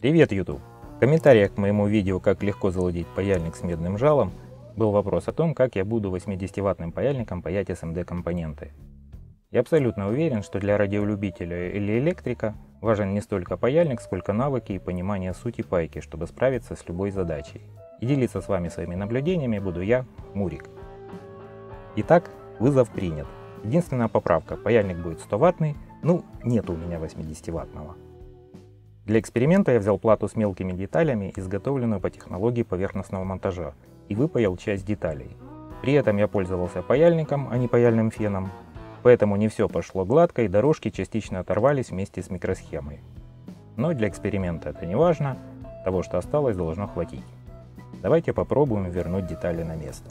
Привет, YouTube! В комментариях к моему видео «Как легко заладить паяльник с медным жалом» был вопрос о том, как я буду 80-ваттным паяльником паять SMD компоненты. Я абсолютно уверен, что для радиолюбителя или электрика важен не столько паяльник, сколько навыки и понимание сути пайки, чтобы справиться с любой задачей. И делиться с вами своими наблюдениями буду я, Мурик. Итак, вызов принят. Единственная поправка: паяльник будет 100-ваттный, нет у меня 80-ваттного. Для эксперимента я взял плату с мелкими деталями, изготовленную по технологии поверхностного монтажа, и выпаял часть деталей. При этом я пользовался паяльником, а не паяльным феном, поэтому не все пошло гладко и дорожки частично оторвались вместе с микросхемой. Но для эксперимента это не важно, того, что осталось, должно хватить. Давайте попробуем вернуть детали на место.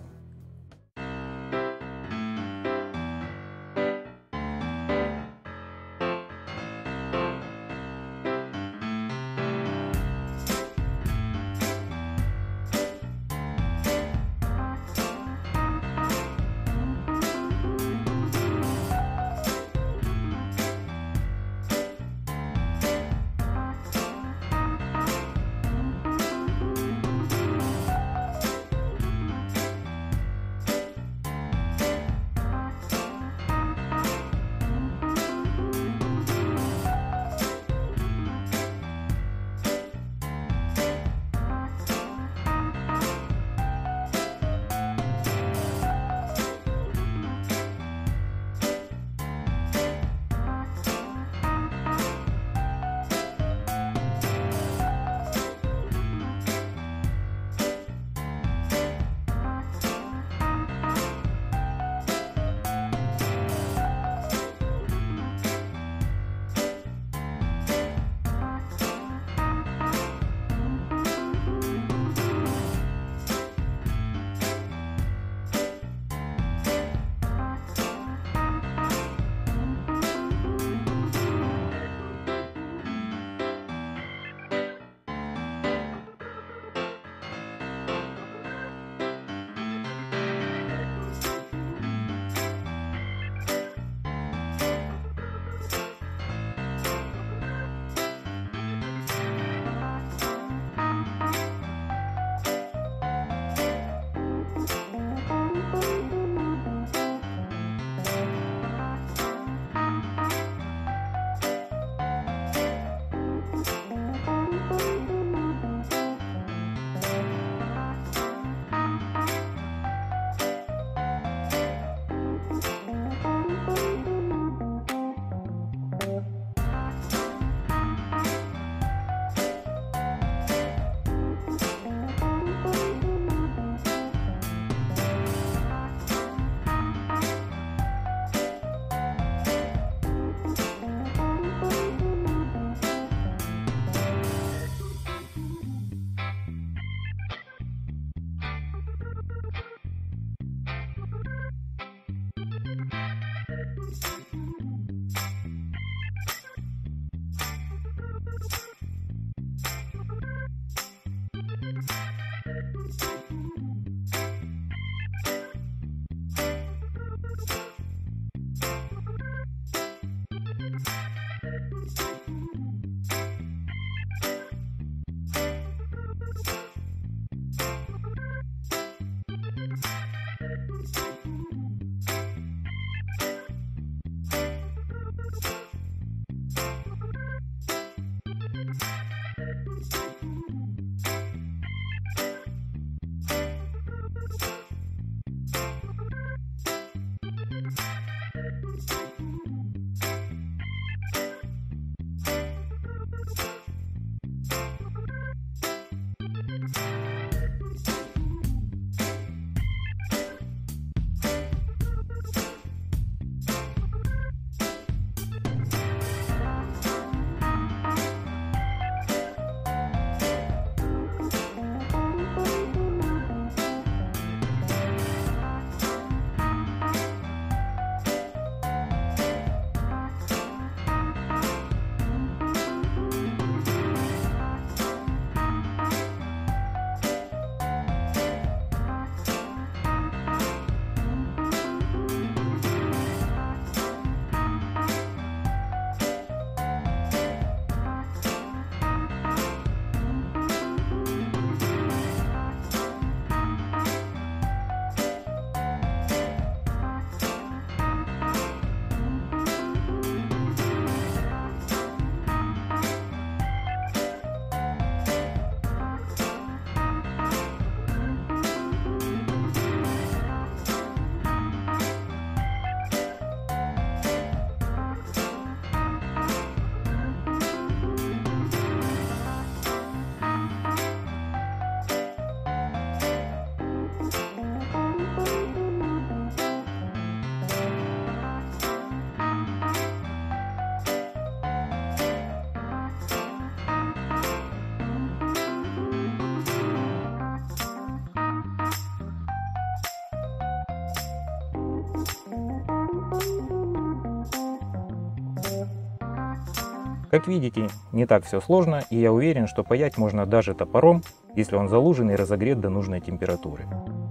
Как видите, не так все сложно, и я уверен, что паять можно даже топором, если он залужен и разогрет до нужной температуры.